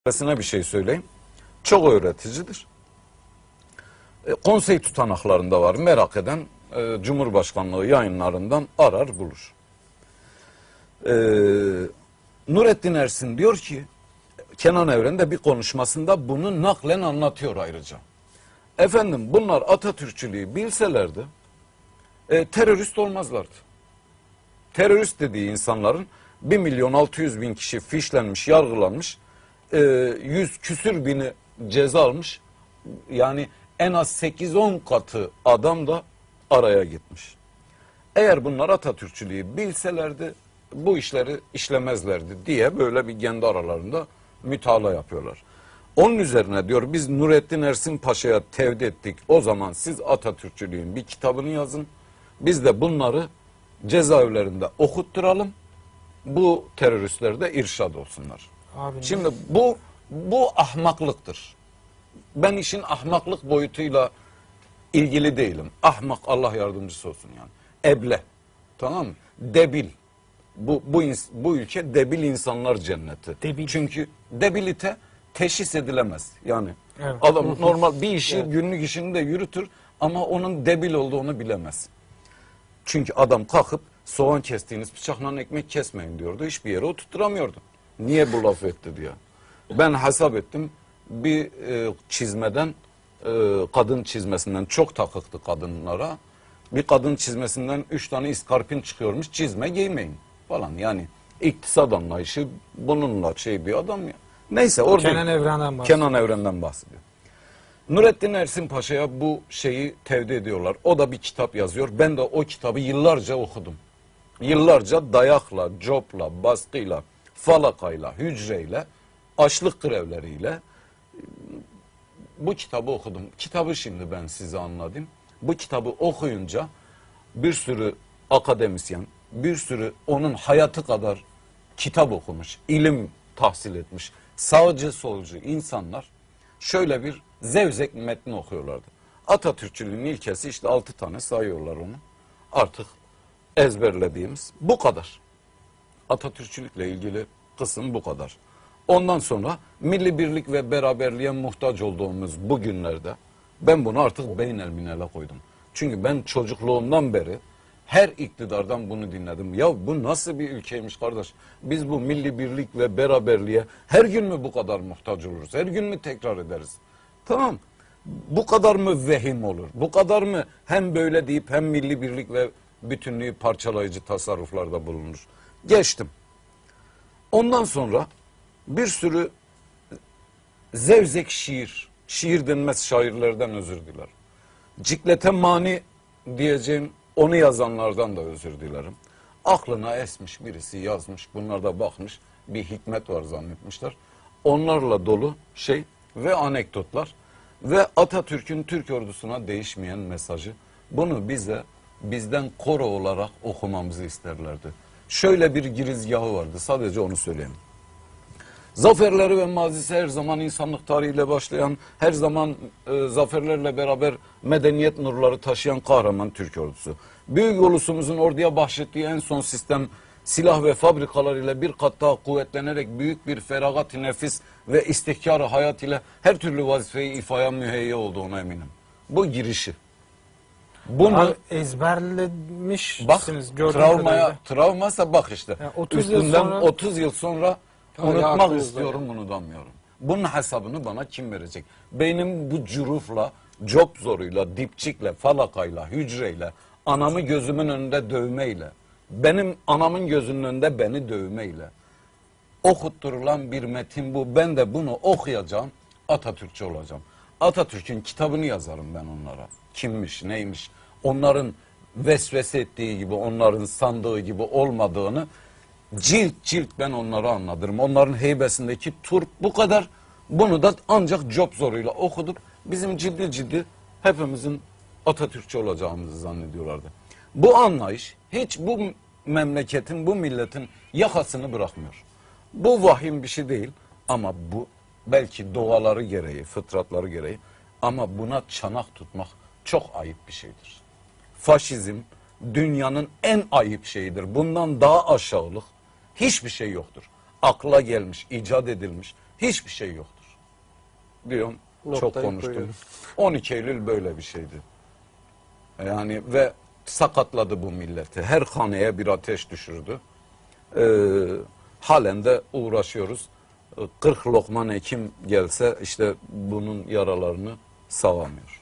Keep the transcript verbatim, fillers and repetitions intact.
bir şey söyleyeyim. Çok öğreticidir. E, konsey tutanaklarında var. Merak eden e, Cumhurbaşkanlığı yayınlarından arar bulur. E, Nurettin Ersin diyor ki, Kenan Evren de bir konuşmasında bunu naklen anlatıyor ayrıca. Efendim bunlar Atatürkçülüğü bilselerdi e, terörist olmazlardı. Terörist dediği insanların bir milyon altı yüz bin kişi fişlenmiş, yargılanmış, e, yüz küsür bini ceza almış. Yani en az sekiz on katı adam da araya gitmiş. Eğer bunlar Atatürkçülüğü bilselerdi bu işleri işlemezlerdi diye böyle bir kendi aralarında mütalaa yapıyorlar. Onun üzerine diyor biz Nurettin Ersin Paşa'ya tevdi ettik. O zaman siz Atatürkçülüğün bir kitabını yazın. Biz de bunları cezaevlerinde okutturalım. Bu teröristler de irşad olsunlar. Abi Şimdi ne? bu bu ahmaklıktır. Ben işin ahmaklık boyutuyla ilgili değilim. Ahmak Allah yardımcısı olsun yani. Eble. Tamam mı? Debil. Bu bu bu ülke debil insanlar cenneti. Debil. Çünkü debilite teşhis edilemez. Yani evet. Adam normal bir işi evet. günlük işini de yürütür ama onun debil olduğunu bilemez. Çünkü adam kalkıp soğan kestiğiniz bıçakla ekmek kesmeyin diyordu. Hiçbir yere oturtturamıyordu. Niye bu laf etti diye. Ben hesap ettim. Bir e, çizmeden e, kadın çizmesinden çok takıktı kadınlara. Bir kadın çizmesinden üç tane iskarpin çıkıyormuş. Çizme giymeyin falan. Yani iktisat anlayışı bununla şey bir adam ya. Neyse orada Kenan Evren'den bahsediyor. Kenan Evren'den bahsediyor. Nurettin Ersin Paşa'ya bu şeyi tevdi ediyorlar. O da bir kitap yazıyor. Ben de o kitabı yıllarca okudum. Yıllarca dayakla, copla, baskıyla, falakayla, hücreyle, açlık grevleriyle bu kitabı okudum. Kitabı şimdi ben size anladım. Bu kitabı okuyunca bir sürü akademisyen, bir sürü onun hayatı kadar kitap okumuş, ilim tahsil etmiş, sağcı solcu insanlar şöyle bir zevzek metni okuyorlardı. Atatürkçülüğün ilkesi işte altı tane sayıyorlar onu. Artık ezberlediğimiz bu kadar. Atatürkçülükle ilgili kısım bu kadar. Ondan sonra milli birlik ve beraberliğe muhtaç olduğumuz bu günlerde ben bunu artık beynelminele koydum. Çünkü ben çocukluğumdan beri her iktidardan bunu dinledim. Ya bu nasıl bir ülkeymiş kardeş? Biz bu milli birlik ve beraberliğe her gün mü bu kadar muhtaç oluruz? Her gün mü tekrar ederiz? Tamam. Bu kadar mı vehim olur? Bu kadar mı hem böyle deyip hem milli birlik ve bütünlüğü parçalayıcı tasarruflarda bulunur? Geçtim. Ondan sonra bir sürü zevzek şiir, şiir denmez şairlerden özür dilerim. Ciklete mani diyeceğim onu yazanlardan da özür dilerim. Aklına esmiş birisi yazmış, bunlar da bakmış bir hikmet var zannetmişler. Onlarla dolu şey ve anekdotlar ve Atatürk'ün Türk ordusuna değişmeyen mesajı. Bunu bize bizden koro olarak okumamızı isterlerdi. Şöyle bir girizgahı vardı, sadece onu söyleyeyim. Zaferleri ve mazisi her zaman insanlık tarihiyle başlayan, her zaman e, zaferlerle beraber medeniyet nurları taşıyan kahraman Türk ordusu. Büyük ulusumuzun orduya bahşettiği en son sistem silah ve fabrikalar ile bir kat daha kuvvetlenerek büyük bir feragat-ı nefis ve istihkar-ı hayat ile her türlü vazifeyi ifaya müheyya olduğuna eminim. Bu girişi. Bunu abi ezberlemişsiniz. Bak travmaya, travmasa bak işte. Yani otuz Üstünden yıl sonra... otuz yıl sonra unutmak istiyorum, yani. Unutamıyorum. Bunun hesabını bana kim verecek? Benim bu cürufla, cop zoruyla, dipçikle, falakayla, hücreyle, anamı gözümün önünde dövmeyle, benim anamın gözünün önünde beni dövmeyle okutturulan bir metin bu. Ben de bunu okuyacağım, Atatürkçü olacağım. Atatürk'ün kitabını yazarım ben onlara. Kimmiş, neymiş, onların vesvese ettiği gibi, onların sandığı gibi olmadığını cilt cilt ben onlara anlatırım. Onların heybesindeki turp bu kadar. Bunu da ancak cop zoruyla okuduk. Bizim ciddi ciddi hepimizin Atatürkçü olacağımızı zannediyorlardı. Bu anlayış hiç bu memleketin, bu milletin yakasını bırakmıyor. Bu vahim bir şey değil ama bu belki doğaları gereği, fıtratları gereği ama buna çanak tutmak çok ayıp bir şeydir. Faşizm dünyanın en ayıp şeyidir. Bundan daha aşağılık hiçbir şey yoktur. Akla gelmiş, icat edilmiş Hiçbir şey yoktur. Diyorum, çok Noktayı konuştum. koyuyorum. on iki Eylül böyle bir şeydi. Yani ve sakatladı bu milleti. Her haneye bir ateş düşürdü. Ee, halen de uğraşıyoruz. kırk lokman hekim gelse işte bunun yaralarını sağamıyor.